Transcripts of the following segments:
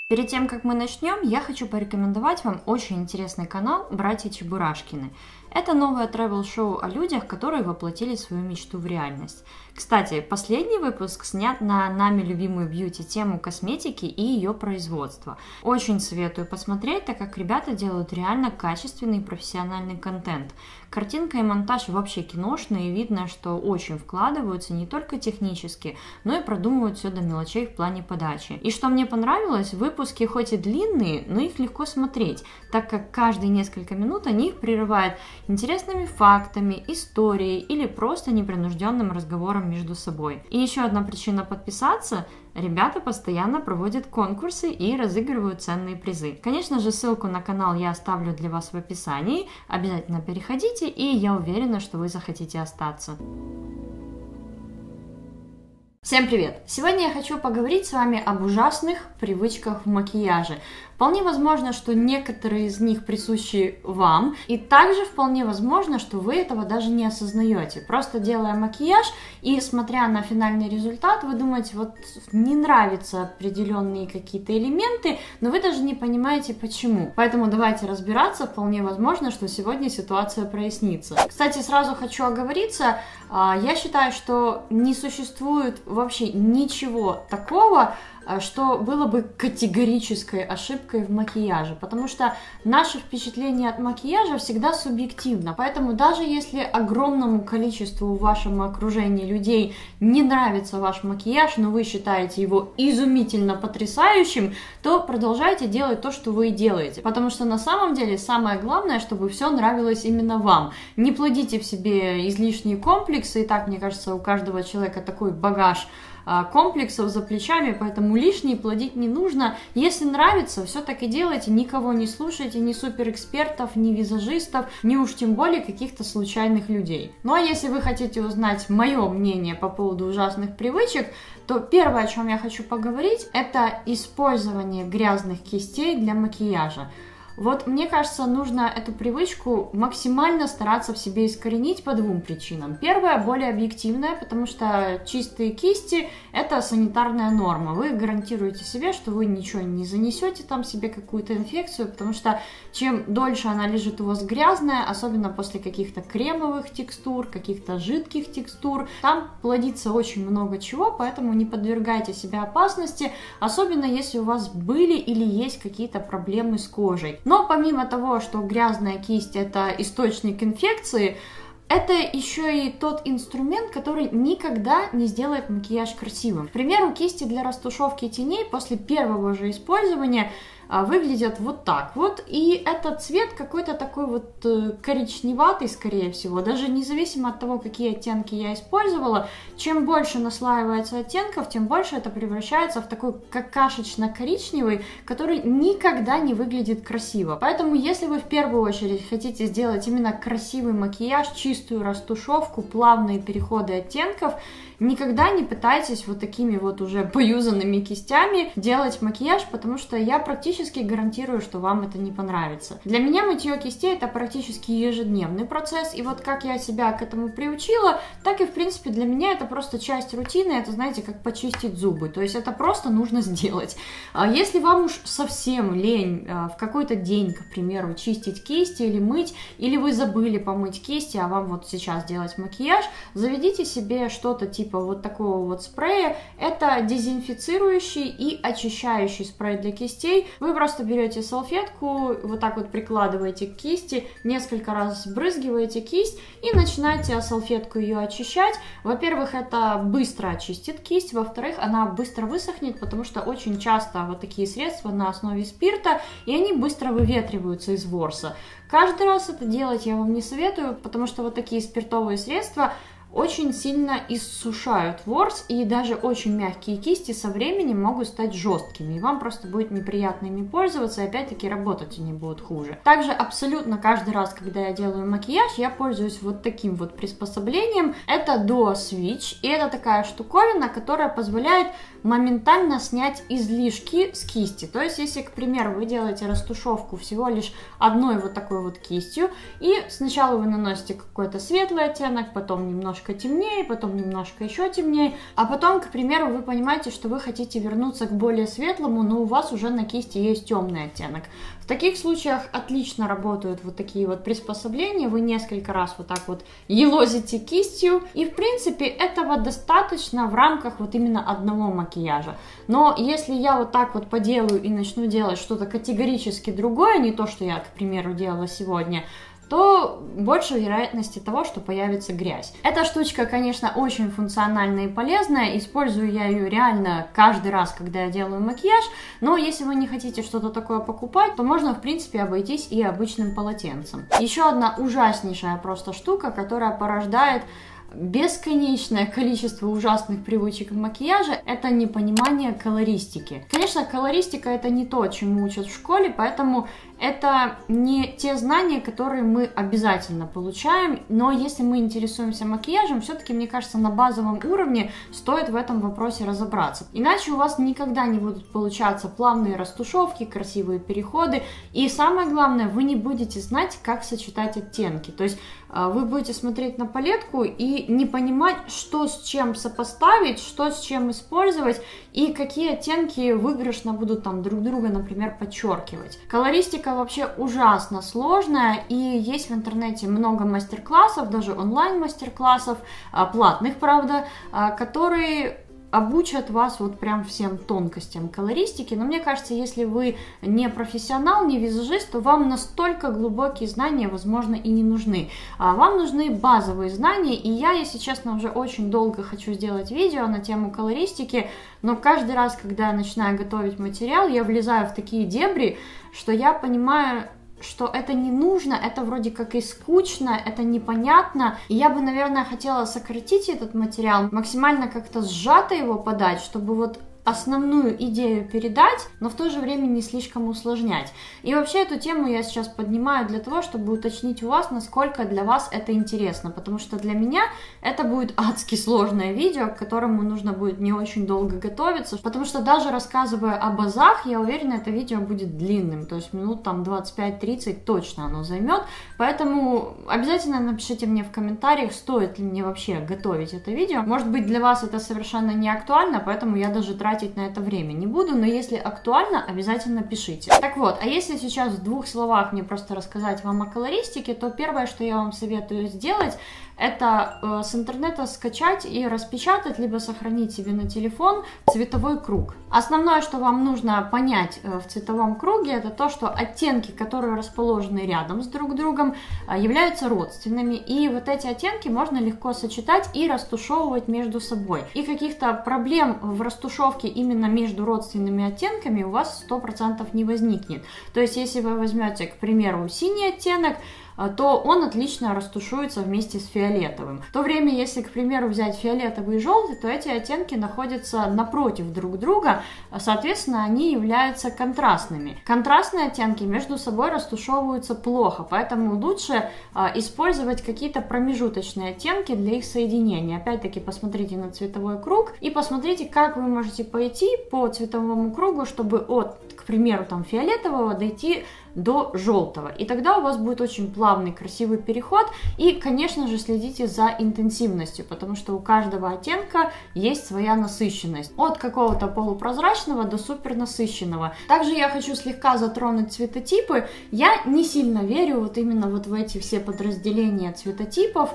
Перед тем, как мы начнем, я хочу порекомендовать вам очень интересный канал «Братья Чебурашкины». Это новое тревел-шоу о людях, которые воплотили свою мечту в реальность. Кстати, последний выпуск снят на нами любимую бьюти-тему косметики и ее производства. Очень советую посмотреть, так как ребята делают реально качественный и профессиональный контент. Картинка и монтаж вообще киношные, и видно, что очень вкладываются не только технически, но и продумывают все до мелочей в плане подачи. И что мне понравилось, выпуски хоть и длинные, но их легко смотреть, так как каждые несколько минут они их прерывают интересными фактами, историей или просто непринужденным разговором между собой. И еще одна причина подписаться – ребята постоянно проводят конкурсы и разыгрывают ценные призы. Конечно же, ссылку на канал я оставлю для вас в описании, обязательно переходите, и я уверена, что вы захотите остаться. Всем привет! Сегодня я хочу поговорить с вами об ужасных привычках в макияже. Вполне возможно, что некоторые из них присущи вам, и также вполне возможно, что вы этого даже не осознаете. Просто делая макияж и смотря на финальный результат, вы думаете, вот не нравятся определенные какие-то элементы, но вы даже не понимаете почему. Поэтому давайте разбираться, вполне возможно, что сегодня ситуация прояснится. Кстати, сразу хочу оговориться, я считаю, что не существует вообще ничего такого, что было бы категорической ошибкой в макияже, потому что наше впечатление от макияжа всегда субъективно, поэтому даже если огромному количеству в вашем окружении людей не нравится ваш макияж, но вы считаете его изумительно потрясающим, то продолжайте делать то, что вы делаете, потому что на самом деле самое главное, чтобы все нравилось именно вам. Не плодите в себе излишние комплексы, и так, мне кажется, у каждого человека такой багаж комплексов за плечами, поэтому лишние плодить не нужно. Если нравится, все так и делайте, никого не слушайте, ни суперэкспертов, ни визажистов, ни уж тем более каких-то случайных людей. Ну а если вы хотите узнать мое мнение по поводу ужасных привычек, то первое, о чем я хочу поговорить, это использование грязных кистей для макияжа. Вот мне кажется, нужно эту привычку максимально стараться в себе искоренить по двум причинам. Первая, более объективная, потому что чистые кисти – это санитарная норма. Вы гарантируете себе, что вы ничего не занесете там себе какую-то инфекцию, потому что чем дольше она лежит у вас грязная, особенно после каких-то кремовых текстур, каких-то жидких текстур, там плодится очень много чего, поэтому не подвергайте себя опасности, особенно если у вас были или есть какие-то проблемы с кожей. Но помимо того, что грязная кисть – это источник инфекции, это еще и тот инструмент, который никогда не сделает макияж красивым. К примеру, кисти для растушевки теней после первого же использования выглядят вот так вот, и этот цвет какой-то такой вот коричневатый, скорее всего, даже независимо от того, какие оттенки я использовала, чем больше наслаивается оттенков, тем больше это превращается в такой какашечно-коричневый, который никогда не выглядит красиво. Поэтому, если вы в первую очередь хотите сделать именно красивый макияж, чистую растушевку, плавные переходы оттенков, никогда не пытайтесь вот такими вот уже поюзанными кистями делать макияж, потому что я практически гарантирую, что вам это не понравится. Для меня мытье кистей это практически ежедневный процесс, и вот как я себя к этому приучила, так и в принципе для меня это просто часть рутины, это знаете, как почистить зубы, то есть это просто нужно сделать. Если вам уж совсем лень в какой-то день, к примеру, чистить кисти или мыть, или вы забыли помыть кисти, а вам вот сейчас делать макияж, заведите себе что-то типа вот такого вот спрея. Это дезинфицирующий и очищающий спрей для кистей. Вы просто берете салфетку, вот так вот прикладываете к кисти, несколько раз сбрызгиваете кисть и начинаете салфетку ее очищать. Во-первых, это быстро очистит кисть, во-вторых, она быстро высохнет, потому что очень часто вот такие средства на основе спирта, и они быстро выветриваются из ворса. Каждый раз это делать я вам не советую, потому что вот такие спиртовые средства очень сильно иссушают ворс, и даже очень мягкие кисти со временем могут стать жесткими, и вам просто будет неприятно ими пользоваться, и опять-таки работать они будут хуже. Также абсолютно каждый раз, когда я делаю макияж, я пользуюсь вот таким вот приспособлением. Это Duo Switch, и это такая штуковина, которая позволяет моментально снять излишки с кисти. То есть, если, к примеру, вы делаете растушевку всего лишь одной вот такой вот кистью, и сначала вы наносите какой-то светлый оттенок, потом немножко немножко темнее, потом немножко еще темнее, а потом, к примеру, вы понимаете, что вы хотите вернуться к более светлому, но у вас уже на кисти есть темный оттенок. В таких случаях отлично работают вот такие вот приспособления, вы несколько раз вот так вот елозите кистью, и в принципе этого достаточно в рамках вот именно одного макияжа. Но если я вот так вот поделаю и начну делать что-то категорически другое, не то, что я, к примеру, делала сегодня, то больше вероятности того, что появится грязь. Эта штучка, конечно, очень функциональная и полезная, использую я ее реально каждый раз, когда я делаю макияж, но если вы не хотите что-то такое покупать, то можно, в принципе, обойтись и обычным полотенцем. Еще одна ужаснейшая просто штука, которая порождает бесконечное количество ужасных привычек в макияже — это непонимание колористики. Конечно, колористика — это не то, чему учат в школе, поэтому это не те знания, которые мы обязательно получаем, но если мы интересуемся макияжем, все-таки, мне кажется, на базовом уровне стоит в этом вопросе разобраться. Иначе у вас никогда не будут получаться плавные растушевки, красивые переходы, и самое главное, вы не будете знать, как сочетать оттенки. То есть вы будете смотреть на палетку и не понимать, что с чем сопоставить, что с чем использовать, и какие оттенки выигрышно будут там друг друга, например, подчеркивать. Колористика вообще ужасно сложная, и есть в интернете много мастер-классов, даже онлайн-мастер-классов, платных, правда, которые обучат вас вот прям всем тонкостям колористики, но мне кажется, если вы не профессионал, не визажист, то вам настолько глубокие знания, возможно, и не нужны. Вам нужны базовые знания, и я, если честно, уже очень долго хочу сделать видео на тему колористики, но каждый раз, когда я начинаю готовить материал, я влезаю в такие дебри, что я понимаю, что это не нужно, это вроде как и скучно, это непонятно. И я бы, наверное, хотела сократить этот материал, максимально как-то сжато его подать, чтобы вот основную идею передать, но в то же время не слишком усложнять. И вообще эту тему я сейчас поднимаю для того, чтобы уточнить у вас, насколько для вас это интересно, потому что для меня это будет адски сложное видео, к которому нужно будет не очень долго готовиться, потому что даже рассказывая об азах, я уверена, это видео будет длинным, то есть минут там 25-30 точно оно займет, поэтому обязательно напишите мне в комментариях, стоит ли мне вообще готовить это видео. Может быть, для вас это совершенно не актуально, поэтому я даже тратить на это время не буду, но если актуально, обязательно пишите. Так вот, а если сейчас в двух словах мне просто рассказать вам о колористике, то первое, что я вам советую сделать, это с интернета скачать и распечатать, либо сохранить себе на телефон цветовой круг. Основное, что вам нужно понять в цветовом круге, это то, что оттенки, которые расположены рядом с друг другом, являются родственными, и вот эти оттенки можно легко сочетать и растушевывать между собой. И каких-то проблем в растушевке именно между родственными оттенками у вас 100% не возникнет. То есть, если вы возьмете, к примеру, синий оттенок, то он отлично растушуется вместе с фиолетовым. В то время, если, к примеру, взять фиолетовый и желтый, то эти оттенки находятся напротив друг друга, соответственно, они являются контрастными. Контрастные оттенки между собой растушевываются плохо, поэтому лучше использовать какие-то промежуточные оттенки для их соединения. Опять-таки, посмотрите на цветовой круг и посмотрите, как вы можете пойти по цветовому кругу, чтобы от, к примеру, там, фиолетового дойти до желтого. И тогда у вас будет очень плавный, красивый переход. И, конечно же, следите за интенсивностью, потому что у каждого оттенка есть своя насыщенность. От какого-то полупрозрачного до супер насыщенного. Также я хочу слегка затронуть цветотипы. Я не сильно верю вот именно вот в эти все подразделения цветотипов.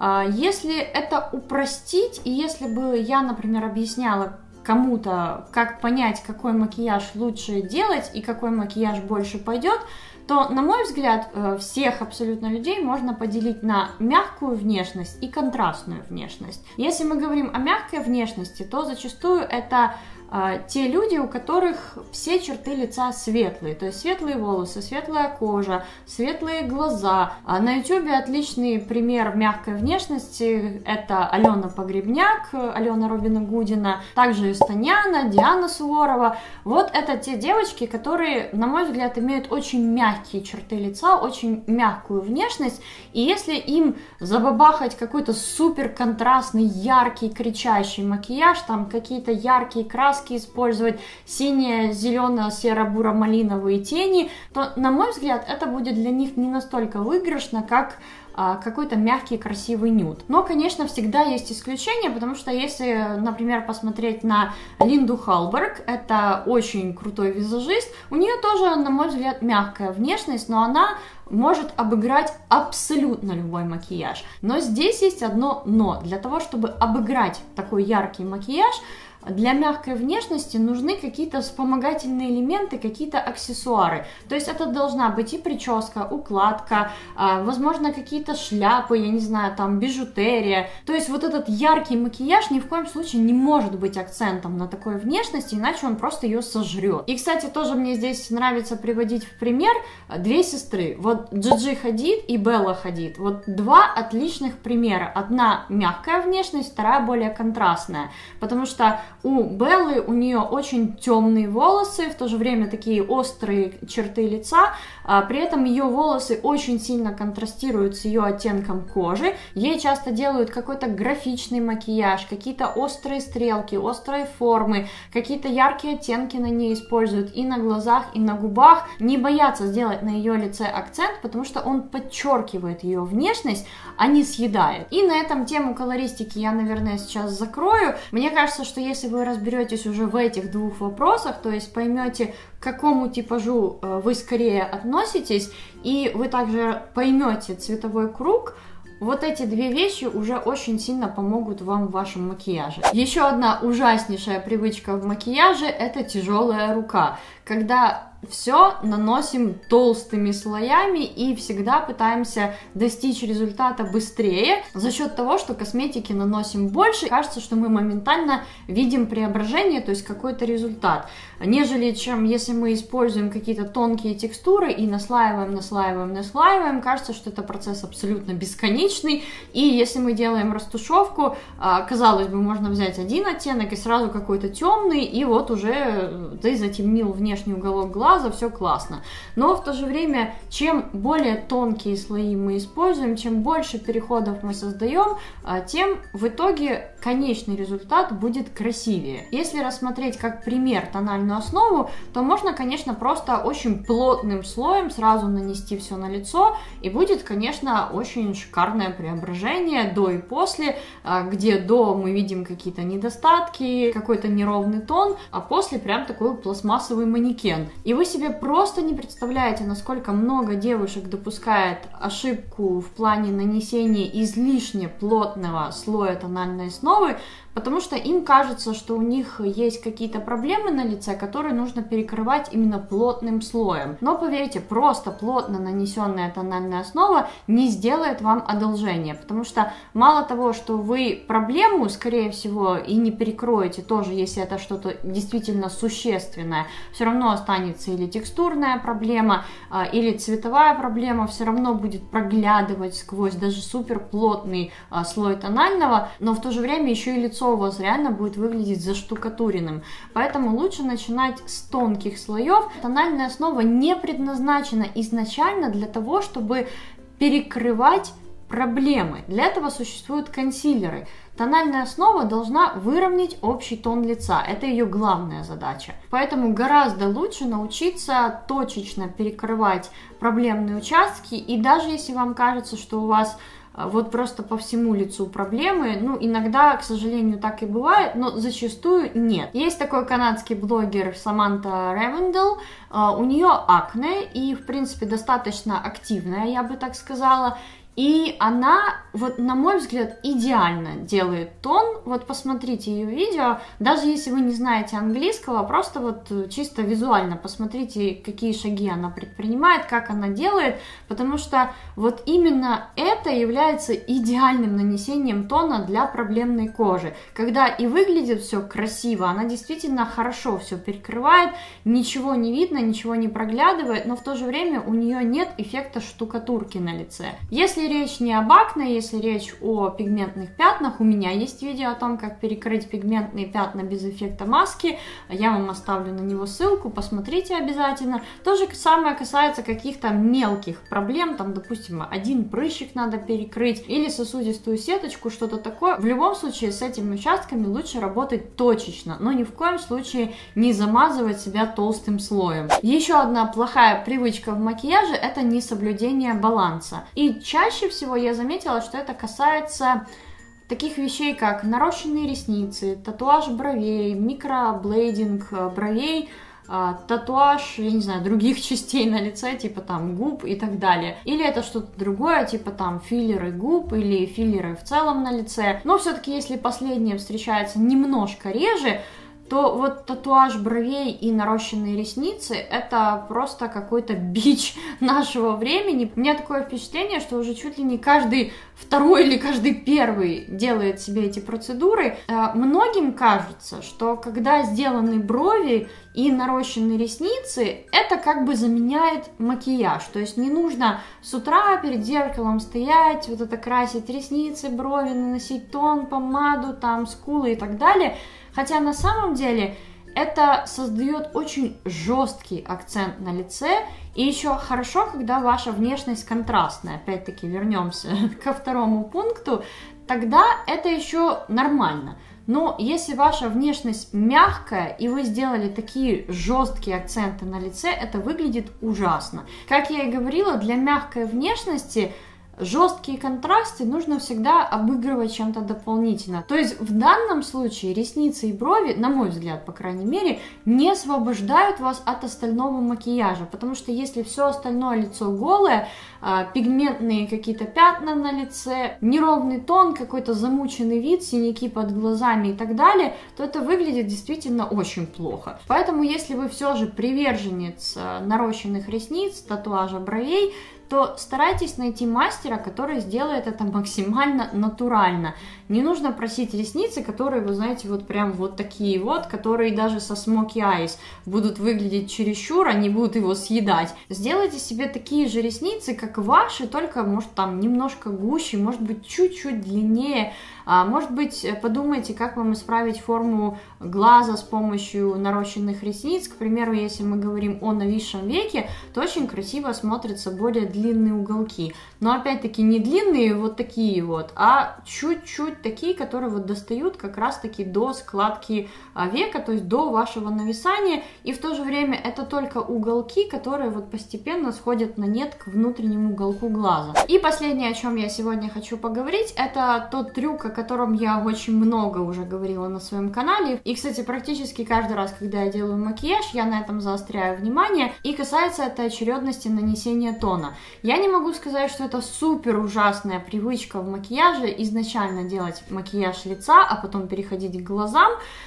Если это упростить, и если бы я, например, объясняла кому-то, как понять, какой макияж лучше делать и какой макияж больше пойдет, то, на мой взгляд, всех абсолютно людей можно поделить на мягкую внешность и контрастную внешность. Если мы говорим о мягкой внешности, то зачастую это те люди, у которых все черты лица светлые, то есть светлые волосы, светлая кожа, светлые глаза. На YouTube отличный пример мягкой внешности — это Алена Погребняк, Алена Робина Гудина, также Юстаняна, Диана Суворова. Вот это те девочки, которые, на мой взгляд, имеют очень мягкие черты лица, очень мягкую внешность, и если им забабахать какой-то супер контрастный, яркий, кричащий макияж, там какие-то яркие краски использовать, синие, зелено, серо-буро-малиновые тени, то, на мой взгляд, это будет для них не настолько выигрышно, как какой-то мягкий, красивый нюд. Но, конечно, всегда есть исключения, потому что если, например, посмотреть на Линду Халберг, это очень крутой визажист, у нее тоже, на мой взгляд, мягкая внешность, но она может обыграть абсолютно любой макияж. Но здесь есть одно но. Для того, чтобы обыграть такой яркий макияж, для мягкой внешности нужны какие-то вспомогательные элементы, какие-то аксессуары. То есть это должна быть и прическа, укладка, возможно, какие-то шляпы, я не знаю, там бижутерия. То есть вот этот яркий макияж ни в коем случае не может быть акцентом на такой внешности, иначе он просто ее сожрет. И, кстати, тоже мне здесь нравится приводить в пример две сестры. Вот Джиджи Хадид и Белла Хадид. Вот два отличных примера. Одна мягкая внешность, вторая более контрастная. Потому что у Беллы, у нее очень темные волосы, в то же время такие острые черты лица, при этом ее волосы очень сильно контрастируют с ее оттенком кожи, ей часто делают какой-то графичный макияж, какие-то острые стрелки, острые формы, какие-то яркие оттенки на ней используют и на глазах, и на губах, не боятся сделать на ее лице акцент, потому что он подчеркивает ее внешность, а не съедает. И на этом тему колористики я, наверное, сейчас закрою. Мне кажется, что если вы разберетесь уже в этих двух вопросах, то есть поймете, к какому типажу вы скорее относитесь, и вы также поймете цветовой круг, вот эти две вещи уже очень сильно помогут вам в вашем макияже. Еще одна ужаснейшая привычка в макияже – это тяжелая рука. Когда все наносим толстыми слоями и всегда пытаемся достичь результата быстрее за счет того, что косметики наносим больше. Кажется, что мы моментально видим преображение, то есть какой-то результат, нежели чем если мы используем какие-то тонкие текстуры и наслаиваем. Кажется, что это процесс абсолютно бесконечный. И если мы делаем растушевку, казалось бы, можно взять один оттенок и сразу какой-то темный, и вот уже ты затемнил внешний уголок глаза, все классно. Но в то же время, чем более тонкие слои мы используем, чем больше переходов мы создаем, тем в итоге конечный результат будет красивее. Если рассмотреть как пример тональную основу, то можно, конечно, просто очень плотным слоем сразу нанести все на лицо, и будет, конечно, очень шикарное преображение до и после, где до мы видим какие-то недостатки, какой-то неровный тон, а после прям такой пластмассовый манекен. И вы себе просто не представляете, насколько много девушек допускает ошибку в плане нанесения излишне плотного слоя тональной основы, потому что им кажется, что у них есть какие-то проблемы на лице, которые нужно перекрывать именно плотным слоем. Но поверьте, просто плотно нанесенная тональная основа не сделает вам одолжения, потому что мало того, что вы проблему, скорее всего, и не перекроете тоже, если это что-то действительно существенное, все равно останется или текстурная проблема, или цветовая проблема, все равно будет проглядывать сквозь даже супер плотный слой тонального, но в то же время еще и лицо у вас реально будет выглядеть заштукатуренным. Поэтому лучше начинать с тонких слоев. Тональная основа не предназначена изначально для того, чтобы перекрывать проблемы. Для этого существуют консилеры. Тональная основа должна выровнять общий тон лица. Это ее главная задача. Поэтому гораздо лучше научиться точечно перекрывать проблемные участки. И даже если вам кажется, что у вас вот просто по всему лицу проблемы, ну, иногда, к сожалению, так и бывает, но зачастую нет. Есть такой канадский блогер Саманта Ревендел, у нее акне, и, в принципе, достаточно активная, я бы так сказала, и она, вот на мой взгляд, идеально делает тон. Вот посмотрите ее видео, даже если вы не знаете английского, просто вот чисто визуально посмотрите, какие шаги она предпринимает, как она делает, потому что вот именно это является идеальным нанесением тона для проблемной кожи. Когда и выглядит все красиво, она действительно хорошо все перекрывает, ничего не видно, ничего не проглядывает, но в то же время у нее нет эффекта штукатурки на лице. Если речь не об акне, если речь о пигментных пятнах, у меня есть видео о том, как перекрыть пигментные пятна без эффекта маски, я вам оставлю на него ссылку, посмотрите обязательно. То же самое касается каких-то мелких проблем, там, допустим, один прыщик надо перекрыть или сосудистую сеточку, что-то такое. В любом случае с этими участками лучше работать точечно, но ни в коем случае не замазывать себя толстым слоем. Еще одна плохая привычка в макияже – это несоблюдение баланса. И чаще чаще всего я заметила, что это касается таких вещей, как нарощенные ресницы, татуаж бровей, микроблейдинг бровей, татуаж, я не знаю, других частей на лице, типа там губ и так далее. Или это что-то другое, типа там филлеры губ или филлеры в целом на лице. Но все-таки, если последнее встречается немножко реже, то вот татуаж бровей и нарощенные ресницы — это просто какой-то бич нашего времени. У меня такое впечатление, что уже чуть ли не каждый второй или каждый первый делает себе эти процедуры. Многим кажется, что когда сделаны брови и нарощенные ресницы, это как бы заменяет макияж. То есть не нужно с утра перед зеркалом стоять, вот это красить ресницы, брови, наносить тон, помаду, там, скулы и так далее. Хотя на самом деле это создает очень жесткий акцент на лице, и еще хорошо, когда ваша внешность контрастная. Опять-таки вернемся ко второму пункту, тогда это еще нормально. Но если ваша внешность мягкая, и вы сделали такие жесткие акценты на лице, это выглядит ужасно. Как я и говорила, для мягкой внешности жесткие контрасты нужно всегда обыгрывать чем-то дополнительно. То есть в данном случае ресницы и брови, на мой взгляд, по крайней мере, не освобождают вас от остального макияжа, потому что если все остальное лицо голое, пигментные какие-то пятна на лице, неровный тон, какой-то замученный вид, синяки под глазами и так далее, то это выглядит действительно очень плохо. Поэтому если вы все же приверженец нарощенных ресниц, татуажа бровей, то старайтесь найти мастера, который сделает это максимально натурально. Не нужно просить ресницы, которые, вы знаете, вот прям вот такие вот, которые даже со смоки айс будут выглядеть чересчур, они будут его съедать. Сделайте себе такие же ресницы, как ваши, только, может, там немножко гуще, может быть, чуть-чуть длиннее. Может быть, подумайте, как вам исправить форму глаза с помощью нарощенных ресниц. К примеру, если мы говорим о нависшем веке, то очень красиво смотрятся более длинные уголки. Но опять-таки не длинные вот такие вот, а чуть-чуть такие, которые вот достают как раз-таки до складки века, то есть до вашего нависания. И в то же время это только уголки, которые вот постепенно сходят на нет к внутреннему уголку глаза. И последнее, о чем я сегодня хочу поговорить, это тот трюк, о котором я очень много уже говорила на своем канале. И, кстати, практически каждый раз, когда я делаю макияж, я на этом заостряю внимание. И касается это очередности нанесения тона. Я не могу сказать, что это супер ужасная привычка в макияже изначально делать макияж лица, а потом переходить к глазам.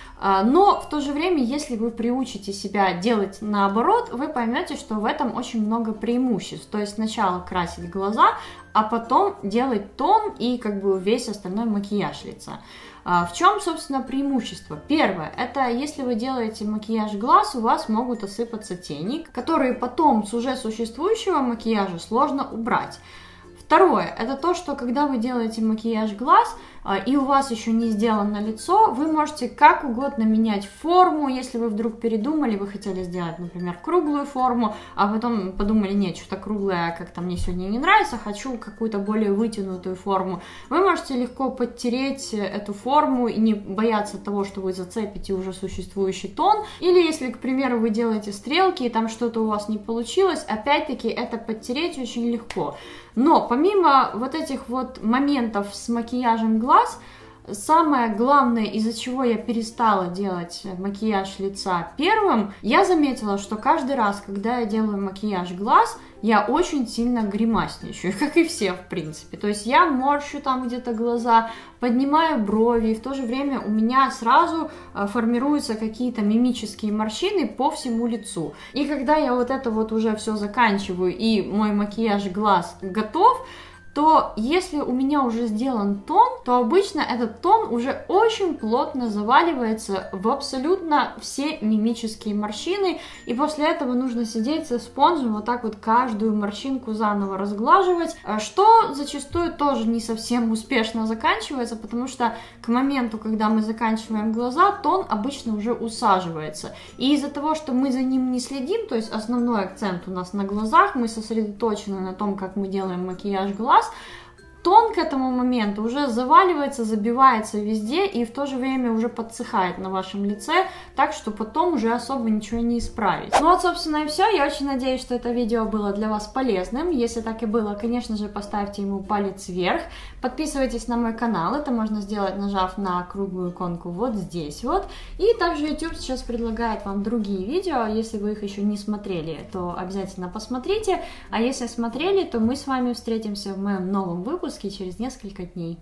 Но в то же время, если вы приучите себя делать наоборот, вы поймете, что в этом очень много преимуществ. То есть сначала красить глаза, а потом делать тон и как бы весь остальной макияж лица. В чем, собственно, преимущество? Первое, это если вы делаете макияж глаз, у вас могут осыпаться тени, которые потом с уже существующего макияжа сложно убрать. Второе, это то, что когда вы делаете макияж глаз, и у вас еще не сделано лицо, вы можете как угодно менять форму. Если вы вдруг передумали, вы хотели сделать, например, круглую форму, а потом подумали, нет, что-то круглое как-то мне сегодня не нравится, хочу какую-то более вытянутую форму, вы можете легко подтереть эту форму и не бояться того, что вы зацепите уже существующий тон. Или если, к примеру, вы делаете стрелки, и там что-то у вас не получилось, опять-таки это подтереть очень легко. Но помимо вот этих вот моментов с макияжем глаз, самое главное, из-за чего я перестала делать макияж лица первым, я заметила, что каждый раз, когда я делаю макияж глаз, я очень сильно гримасничаю, как и все, в принципе. То есть я морщу там где-то глаза, поднимаю брови, и в то же время у меня сразу формируются какие-то мимические морщины по всему лицу. И когда я вот это вот уже все заканчиваю, и мой макияж глаз готов, то если у меня уже сделан тон, то обычно этот тон уже очень плотно заваливается в абсолютно все мимические морщины, и после этого нужно сидеть со спонжем вот так вот каждую морщинку заново разглаживать, что зачастую тоже не совсем успешно заканчивается, потому что к моменту, когда мы заканчиваем глаза, тон обычно уже усаживается. И из-за того, что мы за ним не следим, то есть основной акцент у нас на глазах, мы сосредоточены на том, как мы делаем макияж глаз, тон к этому моменту уже заваливается, забивается везде и в то же время уже подсыхает на вашем лице, так что потом уже особо ничего не исправить. Ну вот, собственно, и все. Я очень надеюсь, что это видео было для вас полезным. Если так и было, конечно же, поставьте ему палец вверх. Подписывайтесь на мой канал. Это можно сделать, нажав на круглую иконку вот здесь вот. И также YouTube сейчас предлагает вам другие видео. Если вы их еще не смотрели, то обязательно посмотрите. А если смотрели, то мы с вами встретимся в моем новом выпуске через несколько дней.